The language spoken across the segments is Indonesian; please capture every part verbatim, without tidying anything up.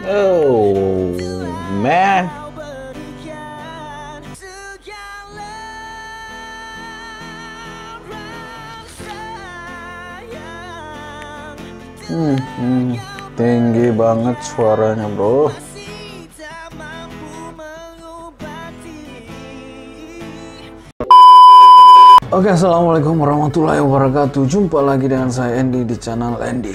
Oh man. Hmm, hmm, tinggi banget suaranya, bro. Oke, assalamualaikum warahmatullahi wabarakatuh. Jumpa lagi dengan saya Andy di channel Andy.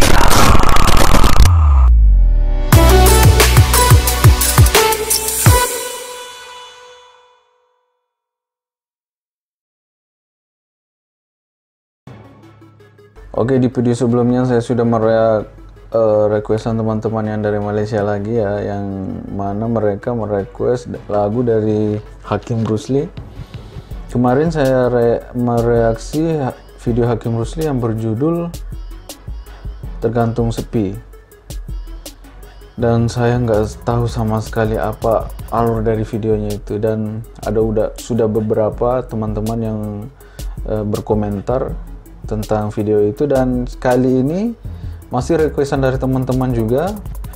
Oke, di video sebelumnya saya sudah mereak uh, requestan teman-teman yang dari Malaysia lagi ya, yang mana mereka merequest lagu dari Hakim Rusli. Kemarin saya re mereaksi video Hakim Rusli yang berjudul Tergantung Sepi, dan saya nggak tahu sama sekali apa alur dari videonya itu, dan ada udah sudah beberapa teman-teman yang uh, berkomentar tentang video itu, dan kali ini masih requestan dari teman-teman juga,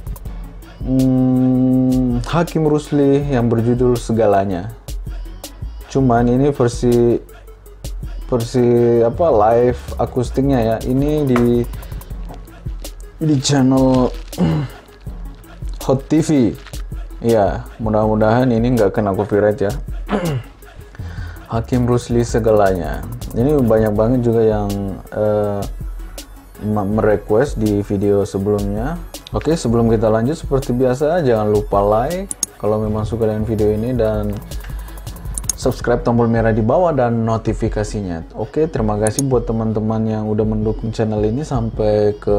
hmm, Hakim Rusli yang berjudul Segalanya. Cuman ini versi versi apa live akustiknya ya, ini di di channel Hot T V ya, mudah-mudahan ini nggak kena copyright ya. Hakim Rusli Segalanya. Ini banyak banget juga yang uh, merequest di video sebelumnya. Oke, sebelum kita lanjut, seperti biasa jangan lupa like kalau memang suka dengan video ini, dan subscribe tombol merah di bawah dan notifikasinya. Oke, terima kasih buat teman-teman yang udah mendukung channel ini sampai ke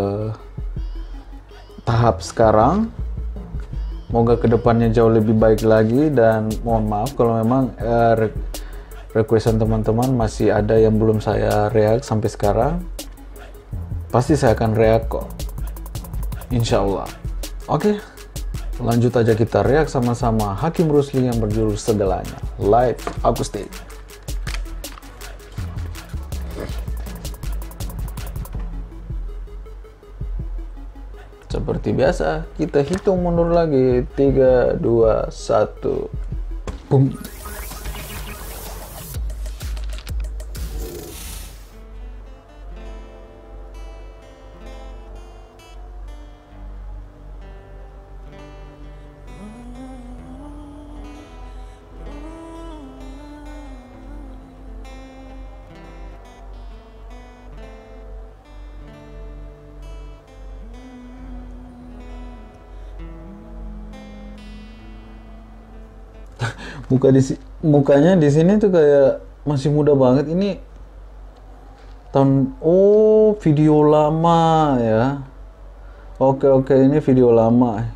tahap sekarang. Semoga kedepannya jauh lebih baik lagi, dan mohon maaf kalau memang uh, re requestan teman-teman masih ada yang belum saya react sampai sekarang. Pasti saya akan react kok, insya Allah. Oke, lanjut aja kita react sama-sama Hakim Rusli yang berjudul Segalanya, live akustik. Seperti biasa, kita hitung mundur lagi. Tiga, dua, satu. Boom. Muka di mukanya di sini tuh kayak masih muda banget. Ini tahun, oh video lama ya. Oke oke, ini video lama.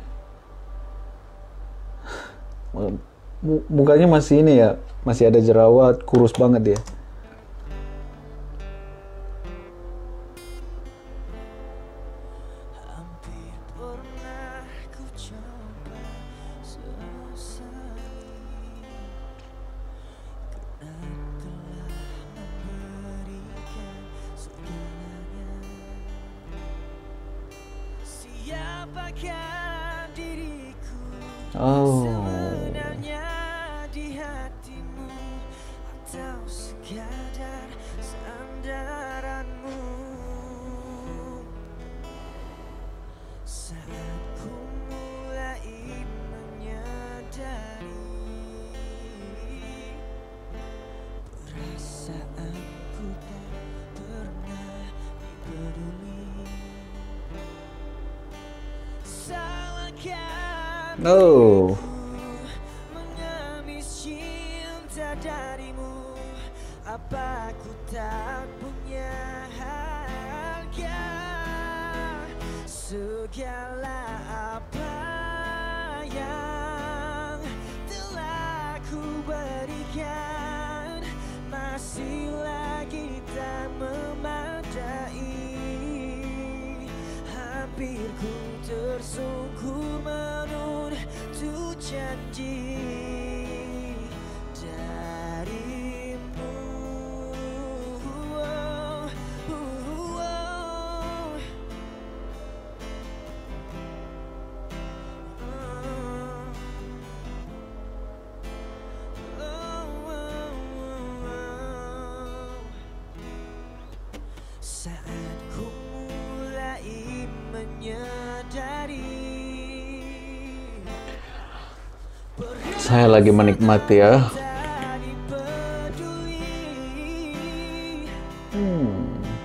Mukanya masih ini ya, masih ada jerawat, kurus banget ya. Oh. Sebenarnya di hatimu atau sekadar sandaranmu. Saat ku mulai menyadari perasaanku tak pernah dipeduli. Salahkah no. Mengemis cinta darimu, apa ku tak punya harga? Segala apa yang telah ku berikan masih lagi tak memadai. Hampir ku tersungkur menurut janji darimu. Oh, oh, oh. Saya lagi menikmati ya. Hmm.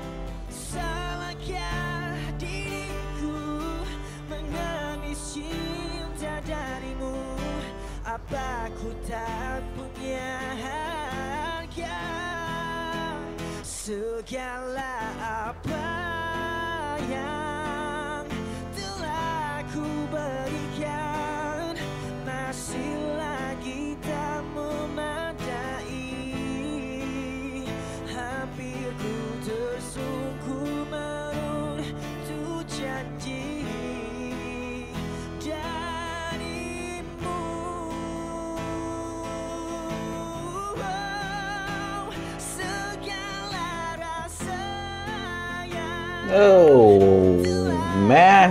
Apa ku tak punya harga, segala apa yang telah ku berikan masih lagi tak memadai. Hampir ku tersungkur meruntuh janji darimu. Oh man,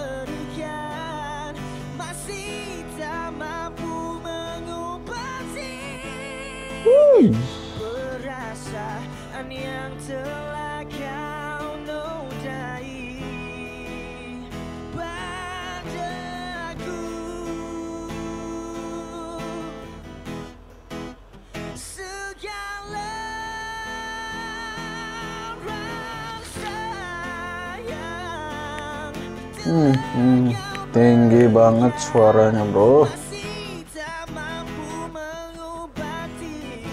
masih tak mampu mengobati perasaan yang telah kau nodai padaku. Segala Hmm, hmm, tinggi banget suaranya, bro. masih tak mampu mengobati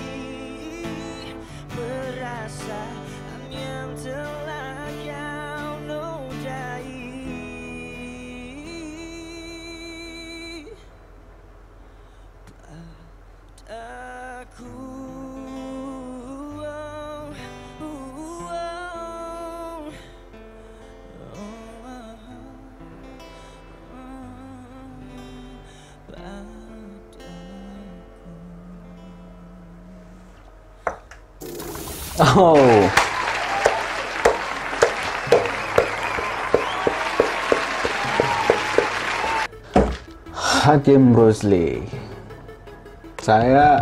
perasaan yang telah kau nodai padaku. Oh, Hakim Rusli. Saya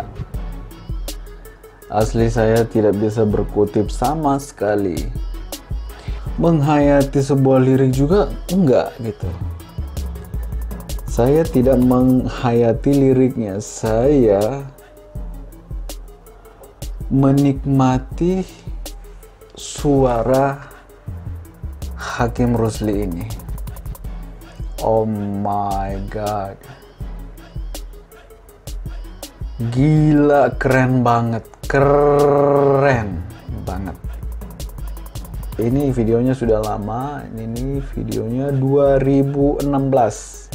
asli saya tidak bisa berkutip sama sekali. Menghayati sebuah lirik juga enggak gitu. Saya tidak menghayati liriknya. Saya menikmati suara Hakim Rusli ini. Oh my god, gila, keren banget, keren banget. Ini videonya sudah lama, ini videonya dua ribu enam belas.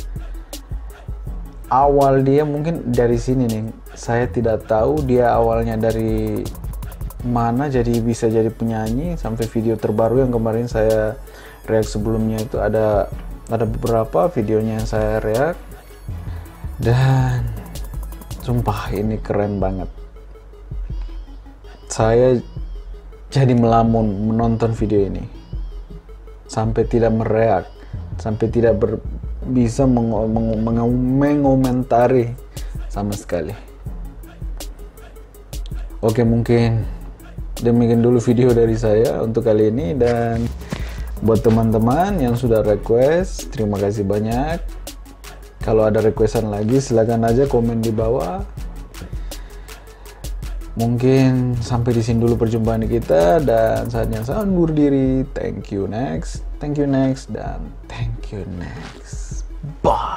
Awal dia mungkin dari sini nih, saya tidak tahu dia awalnya dari mana jadi bisa jadi penyanyi sampai video terbaru yang kemarin saya react. Sebelumnya itu ada ada beberapa videonya yang saya react, dan sumpah ini keren banget. Saya jadi melamun menonton video ini sampai tidak mereak, sampai tidak ber bisa meng meng meng mengomentari sama sekali. Oke, mungkin demikian dulu video dari saya untuk kali ini, dan buat teman-teman yang sudah request, terima kasih banyak. Kalau ada requestan lagi silakan aja komen di bawah. Mungkin sampai di sini dulu perjumpaan kita, dan saatnya saya undur diri. Thank you next, thank you next, dan thank you next. Bye.